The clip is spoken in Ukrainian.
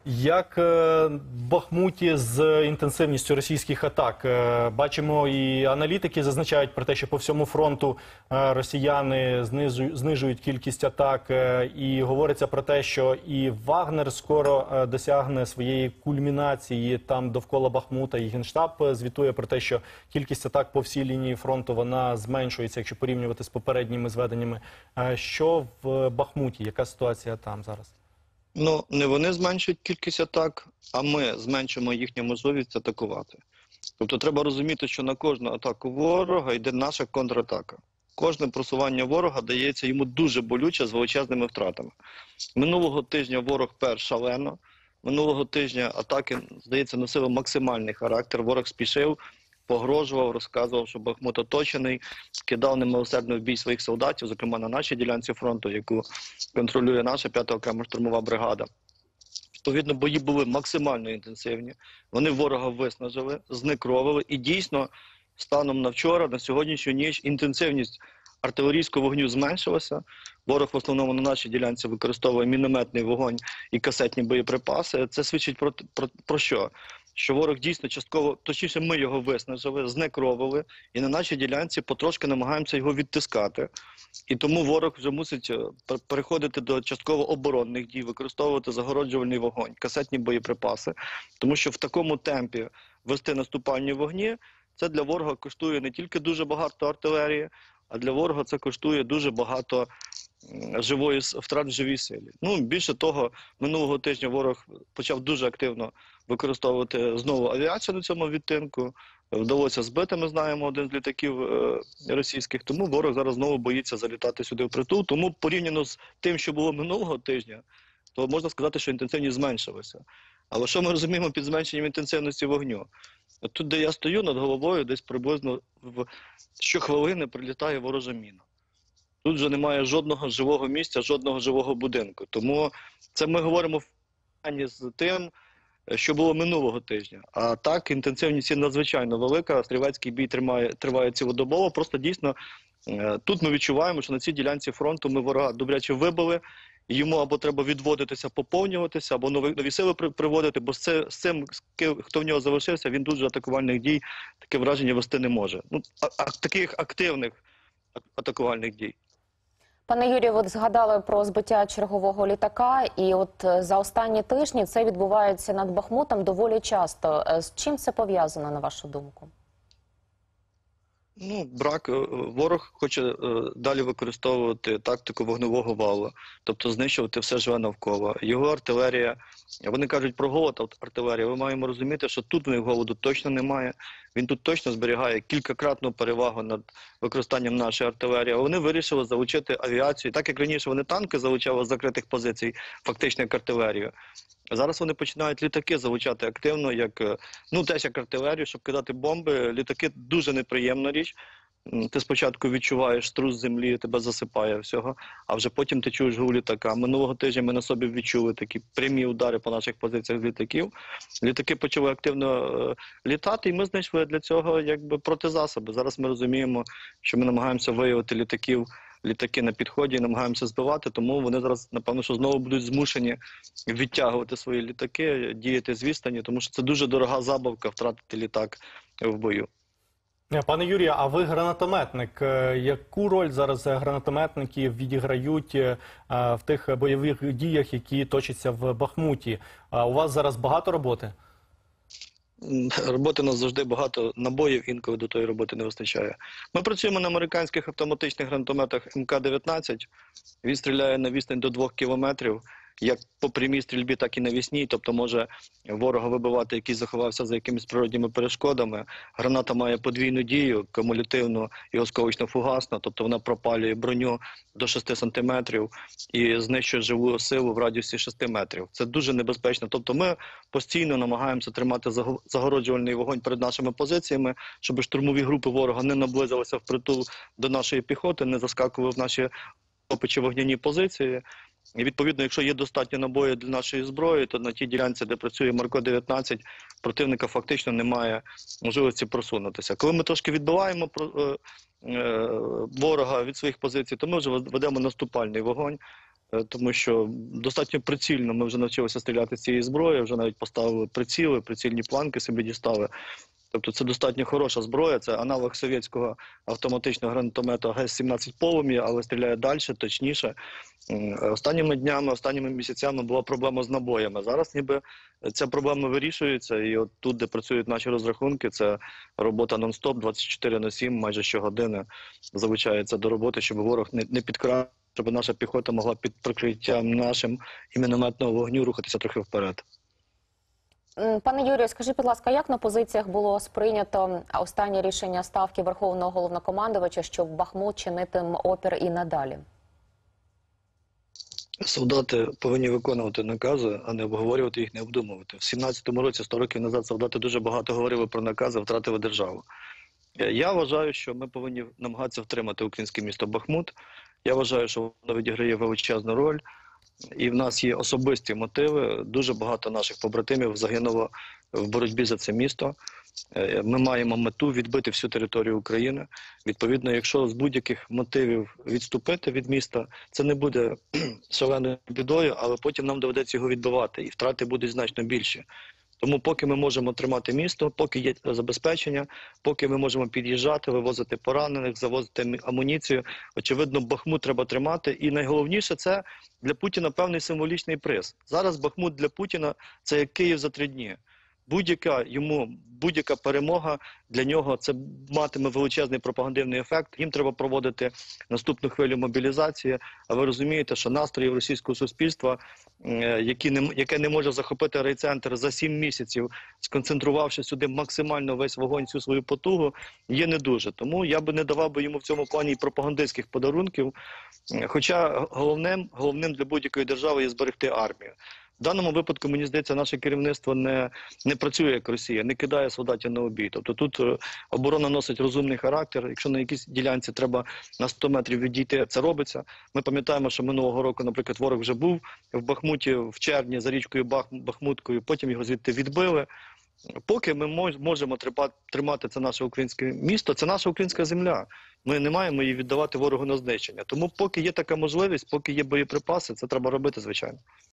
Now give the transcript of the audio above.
Як в Бахмуті з інтенсивністю російських атак? Бачимо, і аналітики зазначають про те, що по всьому фронту росіяни знижують кількість атак. І говориться про те, що і Вагнер скоро досягне своєї кульмінації там довкола Бахмута. І Генштаб звітує про те, що кількість атак по всій лінії фронту вона зменшується, якщо порівнювати з попередніми зведеннями. Що в Бахмуті? Яка ситуація там зараз? Ну, не вони зменшують кількість атак, а ми зменшуємо їхню можливість атакувати. Тобто треба розуміти, що на кожну атаку ворога йде наша контратака. Кожне просування ворога дається йому дуже болюче з величезними втратами. Минулого тижня ворог пер шалено, минулого тижня атаки, здається, носили максимальний характер. Ворог спішив, погрожував, розказував, що Бахмут оточений, кидав немилосердно в бій своїх солдатів, зокрема на нашій ділянці фронту, яку контролює наша 5-та окрема штурмова бригада. Відповідно, бої були максимально інтенсивні, вони ворога виснажили, знекровили і дійсно станом на вчора, на сьогоднішню ніч інтенсивність артилерійського вогню зменшилася. Ворог в основному на нашій ділянці використовує мінометний вогонь і касетні боєприпаси. Це свідчить про що? Що ворог дійсно частково, точніше ми його виснажили, знекровили, і на нашій ділянці потрошки намагаємося його відтискати. І тому ворог вже мусить переходити до частково оборонних дій, використовувати загороджувальний вогонь, касетні боєприпаси. Тому що в такому темпі вести наступальні вогні, це для ворога коштує не тільки дуже багато артилерії, а для ворога це коштує дуже багато втрат в живій силі. Ну, більше того, минулого тижня ворог почав дуже активно використовувати знову авіацію на цьому відтинку. Вдалося збити, ми знаємо, один з літаків російських, тому ворог зараз знову боїться залітати сюди впритул. Тому порівняно з тим, що було минулого тижня, то можна сказати, що інтенсивність зменшилася. Але що ми розуміємо під зменшенням інтенсивності вогню? От тут, де я стою над головою, десь приблизно щохвилини прилітає ворожа міна. Тут вже немає жодного живого місця, жодного живого будинку. Тому це ми говоримо в порівнянні з тим, що було минулого тижня. А так, інтенсивність надзвичайно велика, стрілецький бій триває цілодобово. Просто дійсно тут ми відчуваємо, що на цій ділянці фронту ми ворога добряче вибили, йому або треба відводитися, поповнюватися, або нові сили приводити, бо з цим, хто в нього залишився, він дуже атакувальних дій, таке враження вести не може. Ну, таких активних атакувальних дій. Пане Юрію, от згадали про збиття чергового літака, і от за останні тижні це відбувається над Бахмутом доволі часто. З чим це пов'язано, на вашу думку? Ну, ворог хоче далі використовувати тактику вогневого валу, тобто знищувати все живе навколо. Його артилерія, вони кажуть про голод артилерії, ми маємо розуміти, що тут в них голоду точно немає. Він тут точно зберігає кількакратну перевагу над використанням нашої артилерії. А вони вирішили залучити авіацію. Так як раніше вони танки залучали з закритих позицій, фактично як артилерію. Зараз вони починають літаки залучати активно, теж як артилерію, щоб кидати бомби. Літаки дуже неприємна річ. Ти спочатку відчуваєш струс землі, тебе засипає всього, а вже потім ти чуєш гул літака. Минулого тижня ми на собі відчули такі прямі удари по наших позиціях з літаків. Літаки почали активно літати, і ми знайшли для цього протизасоби. Зараз ми розуміємо, що ми намагаємося виявити літаки на підході і намагаємося збивати, тому вони зараз, напевно, що знову будуть змушені відтягувати свої літаки, діяти з відстані, тому що це дуже дорога забавка втратити літак в бою. Пане Юрію, а ви гранатометник. Яку роль зараз гранатометники відіграють в тих бойових діях, які точаться в Бахмуті? У вас зараз багато роботи? Роботи у нас завжди багато, набоїв інколи до тої роботи не вистачає. Ми працюємо на американських автоматичних гранатометах МК-19. Він стріляє на відстань до 2 кілометрів, як по прямій стрільбі, так і навісній. Тобто може ворога вибивати, який заховався за якимись природніми перешкодами. Граната має подвійну дію, кумулятивну і осколочно-фугасну, тобто вона пропалює броню до 6 сантиметрів і знищує живу силу в радіусі 6 метрів. Це дуже небезпечно. Тобто ми постійно намагаємося тримати загороджувальний вогонь перед нашими позиціями, щоб штурмові групи ворога не наблизилися впритул до нашої піхоти, не заскакували в наші чи вогняні позиції. І відповідно, якщо є достатньо набою для нашої зброї, то на тій ділянці, де працює Марко-19, противника фактично немає можливості просунутися. Коли ми трошки відбиваємо ворога від своїх позицій, то ми вже ведемо наступальний вогонь. тому що достатньо прицільно ми вже навчилися стріляти з цієї зброї, вже навіть поставили приціли, прицільні планки собі дістали. Тобто це достатньо хороша зброя, це аналог совєтського автоматичного гранатомета ГЕС-17 «Полум'я», але стріляє далі, точніше. Останніми днями, останніми місяцями була проблема з набоями. Зараз ніби ця проблема вирішується, і от тут, де працюють наші розрахунки, це робота нон-стоп, 24/7, майже щогодини залучається до роботи, щоб ворог не підкрав, щоб наша піхота могла під прикриттям нашим і мінометного вогню рухатися трохи вперед. Пане Юрію, скажіть, будь ласка, як на позиціях було сприйнято останнє рішення Ставки Верховного Головнокомандувача, що Бахмут чинитиме опір і надалі? Солдати повинні виконувати накази, а не обговорювати їх, не обдумувати. В 17-му році, 100 років назад, солдати дуже багато говорили про накази, втратили державу. Я вважаю, що ми повинні намагатися втримати українське місто Бахмут. Я вважаю, що воно відіграє величезну роль. І в нас є особисті мотиви. Дуже багато наших побратимів загинуло в боротьбі за це місто. Ми маємо мету відбити всю територію України. Відповідно, якщо з будь-яких мотивів відступити від міста, це не буде шаленою бідою, але потім нам доведеться його відбивати, і втрати будуть значно більші. Тому поки ми можемо тримати місто, поки є забезпечення, поки ми можемо під'їжджати, вивозити поранених, завозити амуніцію, очевидно, Бахмут треба тримати. І найголовніше – це для Путіна певний символічний приз. Зараз Бахмут для Путіна – це як Київ за 3 дні. Будь-яка перемога для нього це матиме величезний пропагандивний ефект. Їм треба проводити наступну хвилю мобілізації. А ви розумієте, що настрої російського суспільства, яке не може захопити райцентр за 7 місяців, сконцентрувавши сюди максимально весь вогонь, всю свою потугу, є не дуже. Тому я би не давав би йому в цьому плані і пропагандистських подарунків. Хоча головним для будь-якої держави є зберегти армію. В даному випадку, мені здається, наше керівництво не працює як Росія, не кидає солдатів на обій. Тобто тут оборона носить розумний характер. Якщо на якійсь ділянці треба на 100 метрів відійти, це робиться. Ми пам'ятаємо, що минулого року, наприклад, ворог вже був в Бахмуті в червні за річкою Бахмуткою, потім його звідти відбили. Поки ми можемо тримати це наше українське місто, це наша українська земля. Ми не маємо її віддавати ворогу на знищення. Тому поки є така можливість, поки є боєприпаси, це треба робити, звичайно.